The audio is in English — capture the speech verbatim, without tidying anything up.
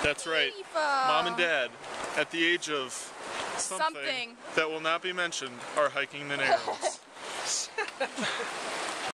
That's right. Beautiful. Mom and Dad, at the age of something, Something. that will not be mentioned, are hiking the Narrows.